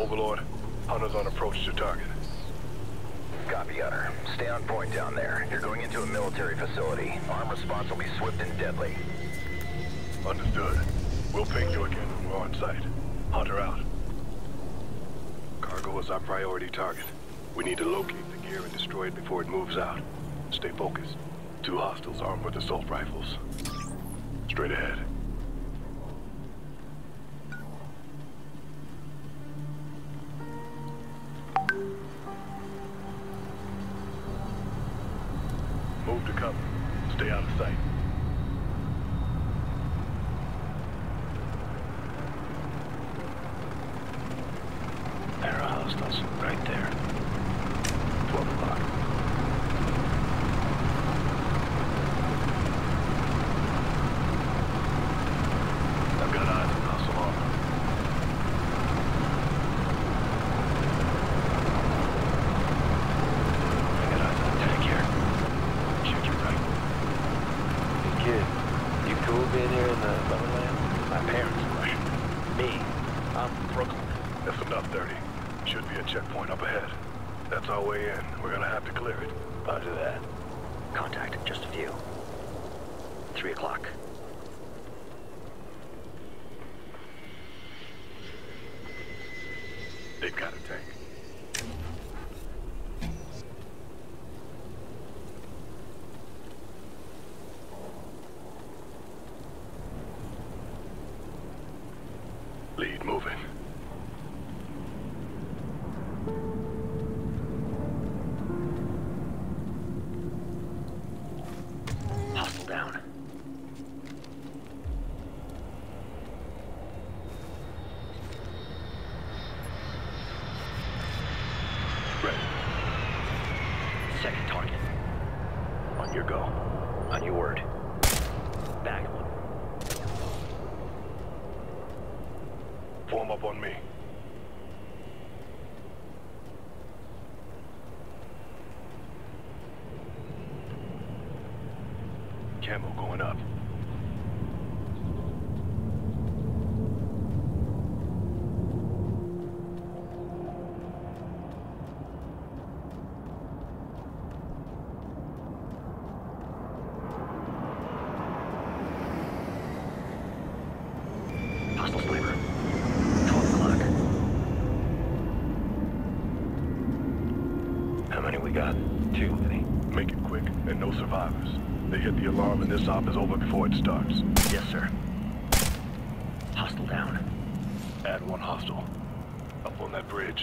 Overlord. Hunter's on approach to target. Copy, Hunter. Stay on point down there. You're going into a military facility. Arm response will be swift and deadly. Understood. We'll ping you again when we're on site. Hunter out. Cargo is our priority target. We need to locate the gear and destroy it before it moves out. Stay focused. 2 hostiles armed with assault rifles. Straight ahead. Move to cover. Stay out of sight. There are hostiles right there. 12 o'clock. I've got eyes on hostile armor. I got eyes on the tank here. Shoot you right. Hey kid, you cool being here in the motherland? My parents are Russian. Me, I'm from Brooklyn. That's enough, 30. Should be a checkpoint up ahead. That's our way in. We're gonna have to clear it. Roger that. Contact, just a few. 3 o'clock. They've got a tank. Lead moving. Hostile down. Ready. Second target. On your go. On your word. Bag him. Form up on me. Camo going up. Hostile sniper. 12 o'clock. How many we got? Too many. Make it quick and no survivors. They hit the alarm and this op is over before it starts. Yes, sir. Hostile down. Add 1 hostile. Up on that bridge.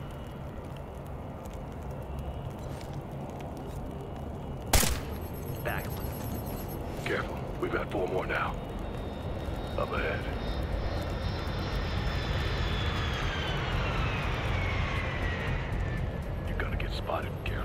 Bag him. Careful. We've got 4 more now. Up ahead. You gotta get spotted. Careful.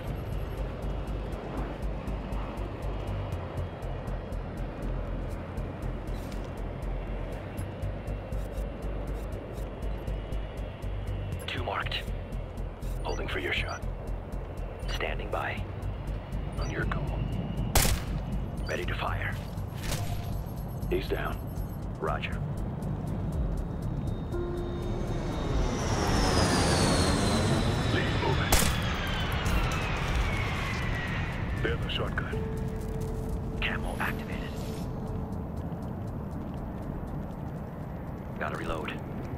Marked. Holding for your shot. Standing by. On your go. Ready to fire. He's down. Roger. Lead moving. There's a shotgun. Camo activated. Gotta reload.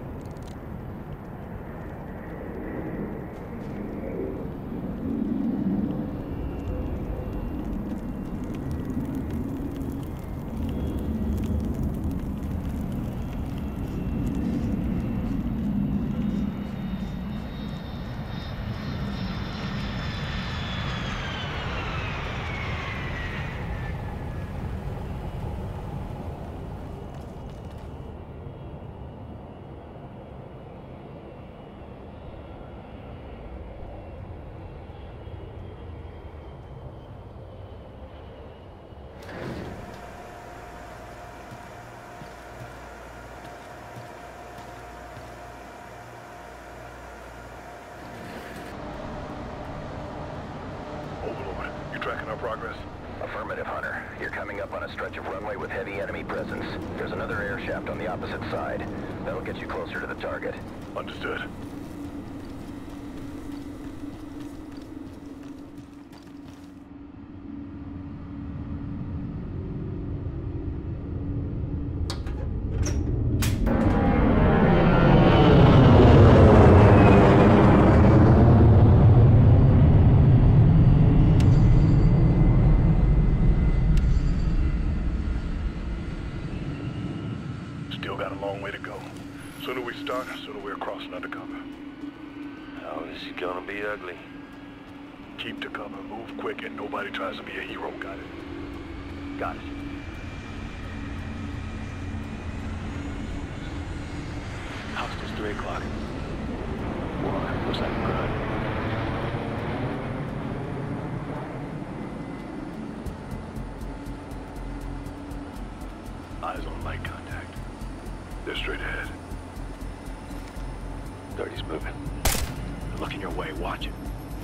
Overlord, you tracking our progress? Affirmative, Hunter. You're coming up on a stretch of runway with heavy enemy presence. There's another air shaft on the opposite side. That'll get you closer to the target. Understood. Still got a long way to go. Sooner we start, sooner we're crossing undercover. Oh, this is gonna be ugly. Keep to cover, move quick, and nobody tries to be a hero. Got it? Got it. Hostiles 3 o'clock. Boy, looks like a crowd. Eyes on light contact. They're straight ahead. 30's moving. They're looking your way. Watch it.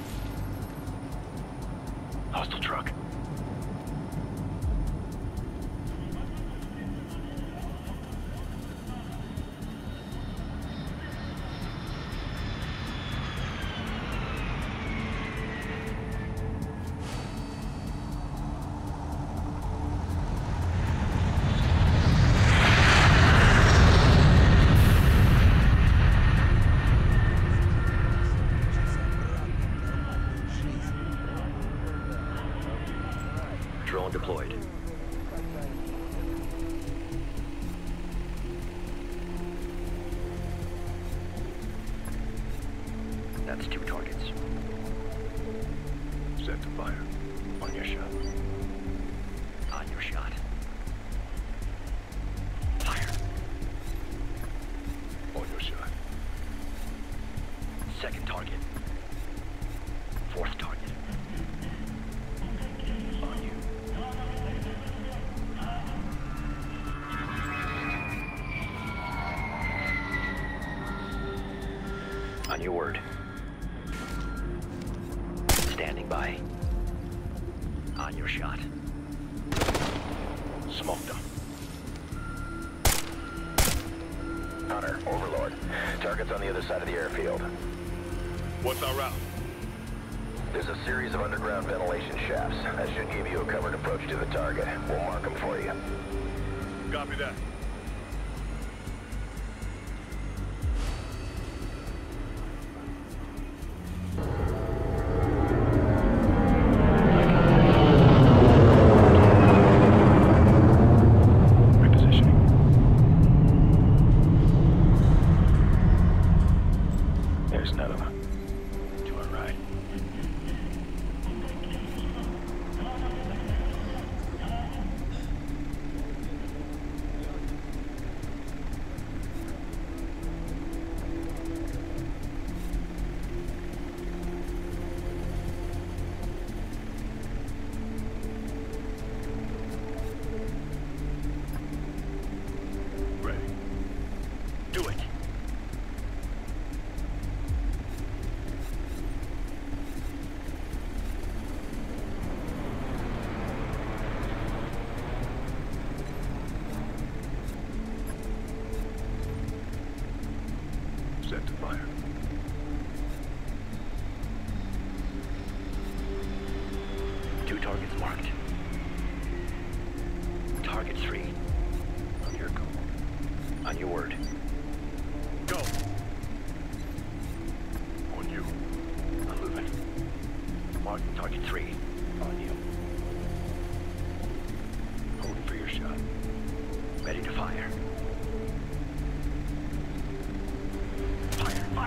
Hostile truck. Drone deployed. That's 2 targets. Set to fire. On your shot. On your shot. Fire. On your shot. Second target. 4th target. On you. On your word. Standing by. On your shot. Smoked them. Hunter, Overlord. Target's on the other side of the airfield. What's our route? There's a series of underground ventilation shafts. That should give you a covered approach to the target. We'll mark them for you. Copy that. Set to fire. Two targets marked. Target 3. On your call. On your word. Go! On you. I'm moving. Marking target 3. On you. Holding for your shot. Ready to fire. Fire, fire.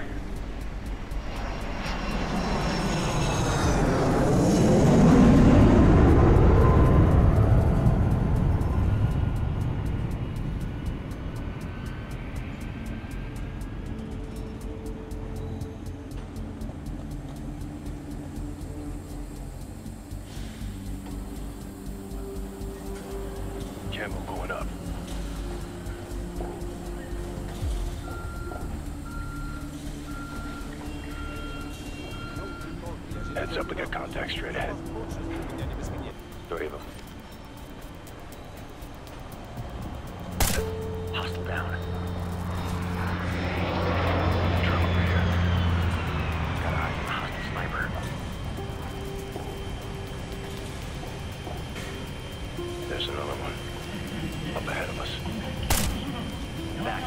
Camo going up. Heads up, we got contact straight ahead. 3 of them. Hostile down. Truck over here. Got an eye on the hostile sniper. There's another one. Up ahead of us. Back.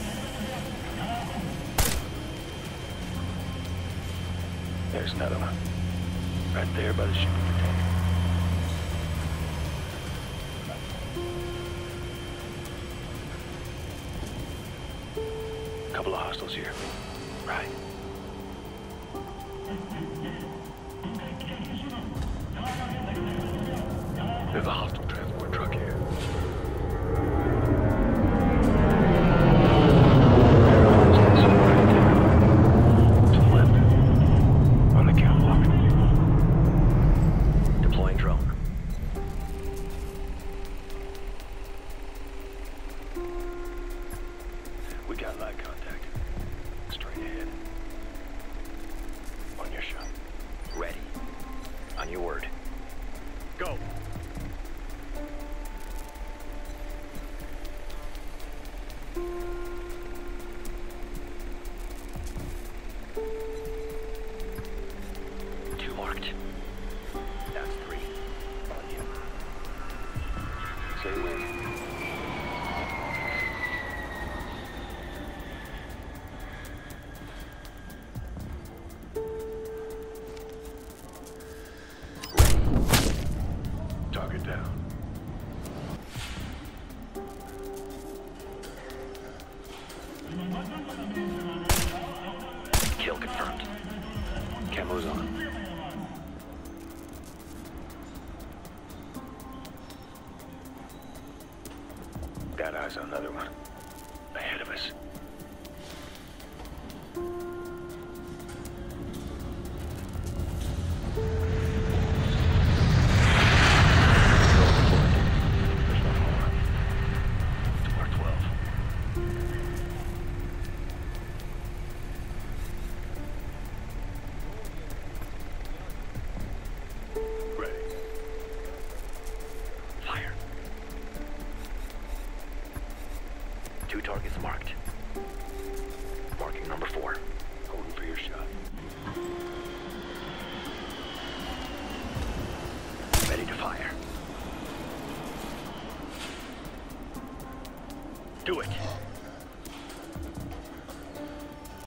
There's another one. Right there by the shipping container. Couple of hostiles here. Right. There's a hostile transport truck here. To the left. On the catwalk. Deploying drone. We got light contact. Straight ahead. On your shot. Ready. On your word. Go! Two marked. That's three. On you. Say when. Target down. Kill confirmed. Camo's on. Got eyes on another one. Ahead of us. There's one more. To our 12. Ready. Fire. Two targets marked.